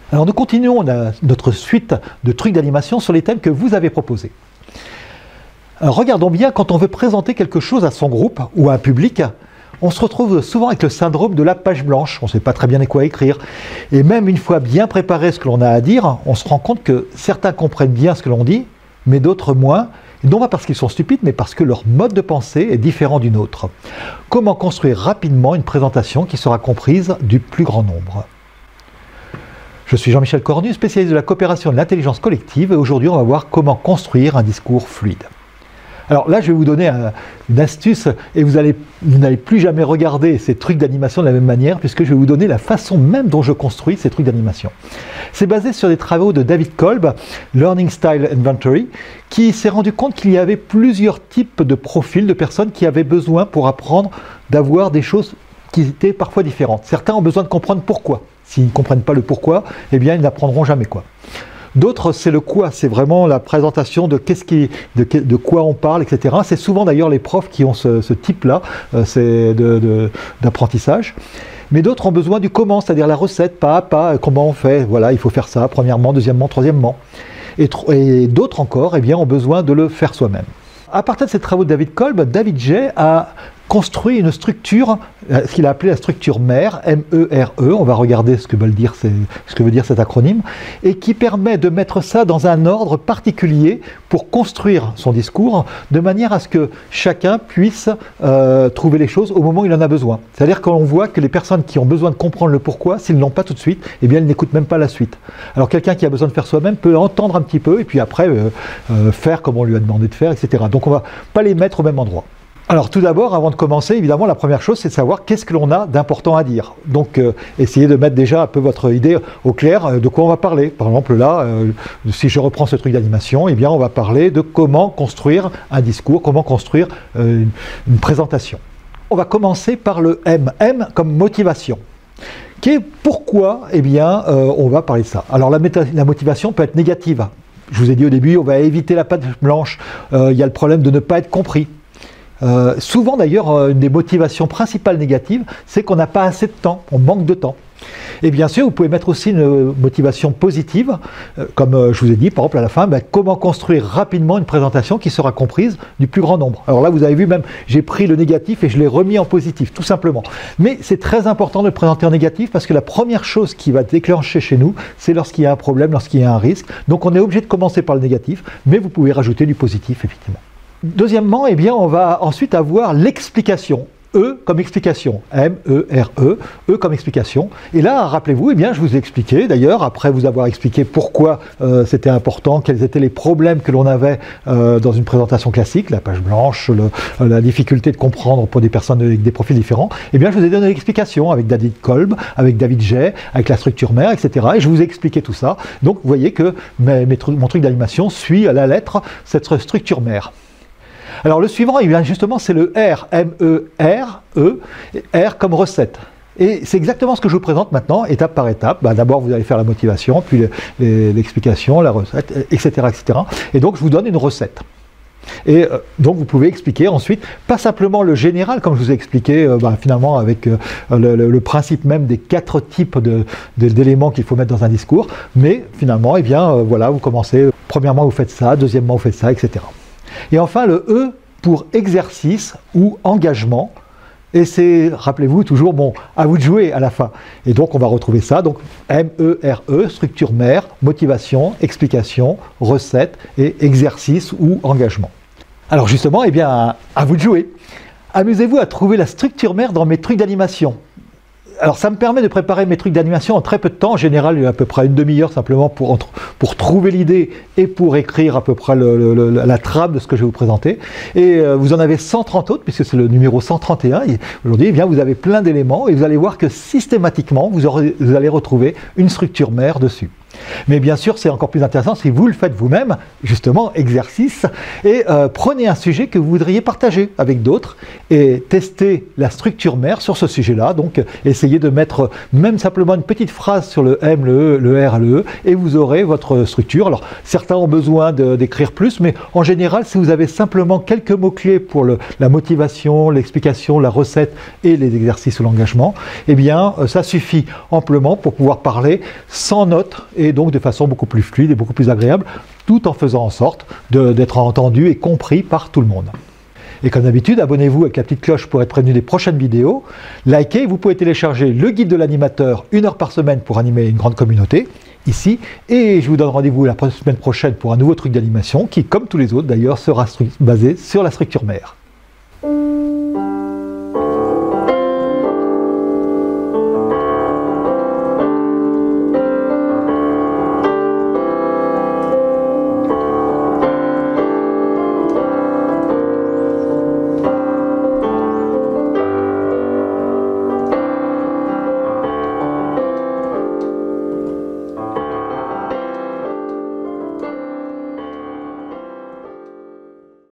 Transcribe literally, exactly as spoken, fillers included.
Alors nous continuons la, notre suite de trucs d'animation sur les thèmes que vous avez proposés. Alors regardons bien, quand on veut présenter quelque chose à son groupe ou à un public, on se retrouve souvent avec le syndrome de la page blanche. On ne sait pas très bien quoi écrire. Et même une fois bien préparé ce que l'on a à dire, on se rend compte que certains comprennent bien ce que l'on dit, mais d'autres moins. Non pas parce qu'ils sont stupides, mais parce que leur mode de pensée est différent du nôtre. Comment construire rapidement une présentation qui sera comprise du plus grand nombre? Je suis Jean-Michel Cornu, spécialiste de la coopération et de l'intelligence collective, et aujourd'hui on va voir comment construire un discours fluide. Alors là, je vais vous donner un, une astuce, et vous allez, vous n'allez plus jamais regarder ces trucs d'animation de la même manière, puisque je vais vous donner la façon même dont je construis ces trucs d'animation. C'est basé sur des travaux de David Kolb, Learning Style Inventory, qui s'est rendu compte qu'il y avait plusieurs types de profils de personnes qui avaient besoin pour apprendre d'avoir des choses qui étaient parfois différentes. Certains ont besoin de comprendre pourquoi. S'ils ne comprennent pas le pourquoi, eh bien ils n'apprendront jamais quoi. D'autres, c'est le quoi, c'est vraiment la présentation de, qu'est-ce qui, de, de quoi on parle, et cetera. C'est souvent d'ailleurs les profs qui ont ce, ce type-là euh, d'apprentissage. Mais d'autres ont besoin du comment, c'est-à-dire la recette, pas à pas, comment on fait. Voilà, il faut faire ça, premièrement, deuxièmement, troisièmement. Et, et d'autres encore eh bien, ont besoin de le faire soi-même. À partir de ces travaux de David Kolb, David Jay a construit une structure, ce qu'il a appelé la structure mère, M E R E, on va regarder ce que, veut dire, ce que veut dire cet acronyme, et qui permet de mettre ça dans un ordre particulier pour construire son discours, de manière à ce que chacun puisse euh, trouver les choses au moment où il en a besoin. C'est-à-dire qu'on voit que les personnes qui ont besoin de comprendre le pourquoi, s'ils ne l'ont pas tout de suite, eh bien ils n'écoutent même pas la suite. Alors quelqu'un qui a besoin de faire soi-même peut entendre un petit peu, et puis après euh, euh, faire comme on lui a demandé de faire, et cetera. Donc on ne va pas les mettre au même endroit. Alors tout d'abord, avant de commencer, évidemment, la première chose, c'est de savoir qu'est-ce que l'on a d'important à dire. Donc euh, essayez de mettre déjà un peu votre idée au clair euh, de quoi on va parler. Par exemple là, euh, si je reprends ce truc d'animation, eh bien on va parler de comment construire un discours, comment construire euh, une, une présentation. On va commencer par le M, M comme motivation. Qui est pourquoi, eh bien, euh, on va parler de ça. Alors la, la motivation peut être négative. Je vous ai dit au début, on va éviter la page blanche. Euh, il y a le problème de ne pas être compris. Euh, souvent d'ailleurs, euh, une des motivations principales négatives, c'est qu'on n'a pas assez de temps, on manque de temps. Et bien sûr, vous pouvez mettre aussi une motivation positive, euh, comme euh, je vous ai dit, par exemple à la fin, ben, comment construire rapidement une présentation qui sera comprise du plus grand nombre. Alors là, vous avez vu même, j'ai pris le négatif et je l'ai remis en positif, tout simplement. Mais c'est très important de le présenter en négatif parce que la première chose qui va déclencher chez nous, c'est lorsqu'il y a un problème, lorsqu'il y a un risque. Donc on est obligé de commencer par le négatif, mais vous pouvez rajouter du positif, effectivement. Deuxièmement, eh bien, on va ensuite avoir l'explication. E comme explication. M E R E. E comme explication. Et là, rappelez-vous, eh bien, je vous ai expliqué, d'ailleurs, après vous avoir expliqué pourquoi euh, c'était important, quels étaient les problèmes que l'on avait euh, dans une présentation classique, la page blanche, le, la difficulté de comprendre pour des personnes avec des profils différents, eh bien, je vous ai donné l'explication avec David Kolb, avec David Jay, avec la structure mère, et cetera. Et je vous ai expliqué tout ça. Donc, vous voyez que mes, mes trucs, mon truc d'animation suit à la lettre cette structure mère. Alors le suivant, eh bien justement, c'est le R, M E R E, R comme recette. Et c'est exactement ce que je vous présente maintenant, étape par étape. Bah, d'abord, vous allez faire la motivation, puis l'explication, la recette, et cetera, et cetera. Et donc, je vous donne une recette. Et euh, donc, vous pouvez expliquer ensuite, pas simplement le général, comme je vous ai expliqué, euh, bah, finalement, avec euh, le, le, le principe même des quatre types de, de, d'éléments qu'il faut mettre dans un discours, mais finalement, eh bien, euh, voilà, vous commencez, premièrement, vous faites ça, deuxièmement, vous faites ça, et cetera. Et enfin, le E pour exercice ou engagement. Et c'est, rappelez-vous, toujours, bon, à vous de jouer à la fin. Et donc, on va retrouver ça. Donc, M E R E, structure mère, motivation, explication, recette et exercice ou engagement. Alors, justement, eh bien, à, à vous de jouer. Amusez-vous à trouver la structure mère dans mes trucs d'animation. Alors ça me permet de préparer mes trucs d'animation en très peu de temps. En général, il y a à peu près une demi-heure simplement pour, pour trouver l'idée et pour écrire à peu près le, le, le, la trame de ce que je vais vous présenter. Et euh, vous en avez cent trente autres, puisque c'est le numéro cent trente et un. Aujourd'hui, eh bien, vous avez plein d'éléments et vous allez voir que systématiquement, vous, aurez, vous allez retrouver une structure mère dessus. Mais bien sûr, c'est encore plus intéressant si vous le faites vous-même, justement, exercice, et euh, prenez un sujet que vous voudriez partager avec d'autres et testez la structure mère sur ce sujet-là. Donc, essayez de mettre même simplement une petite phrase sur le M, le E, le R, le E, et vous aurez votre structure. Alors, certains ont besoin d'écrire plus, mais en général, si vous avez simplement quelques mots-clés pour le, la motivation, l'explication, la recette et les exercices ou l'engagement, eh bien, ça suffit amplement pour pouvoir parler sans notes et donc de façon beaucoup plus fluide et beaucoup plus agréable, tout en faisant en sorte d'être entendu et compris par tout le monde. Et comme d'habitude, abonnez-vous avec la petite cloche pour être prévenu des prochaines vidéos. Likez, vous pouvez télécharger le guide de l'animateur, une heure par semaine pour animer une grande communauté, ici. Et je vous donne rendez-vous la semaine prochaine pour un nouveau truc d'animation qui, comme tous les autres d'ailleurs, sera basé sur la structure mère.